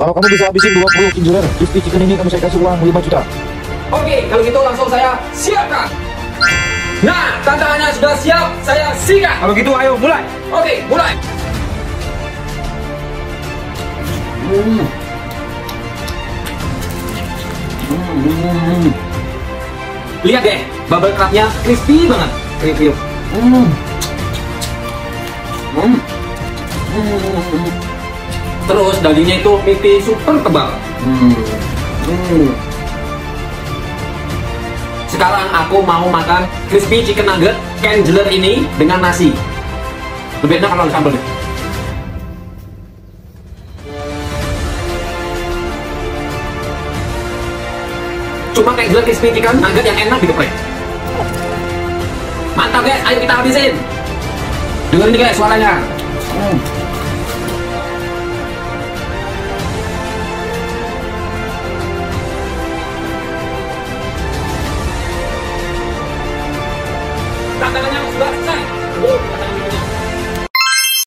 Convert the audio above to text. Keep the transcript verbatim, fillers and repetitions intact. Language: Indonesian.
Kalau kamu bisa habisin dua puluh King crispy chicken ini, kamu saya kasih uang lima juta. Oke, kalau gitu langsung saya siapkan. Nah, tantangannya sudah siap, saya sikat. Kalau gitu ayo mulai. Oke, mulai. Hmm. Hmm. Lihat deh, bubble crabnya crispy banget. Review. Hmm. Hmm. Hmm. Terus dagingnya itu crispy super tebal. Hmm. Hmm. Sekarang aku mau makan crispy chicken nugget Candler ini dengan nasi. Lebih enak kalau ada sambal deh. Cuma Candler crispy chicken nugget yang enak digeprek. Mantap guys, ayo kita habisin. Dengerin nih guys suaranya. Hmm. Tantangannya sudah selesai.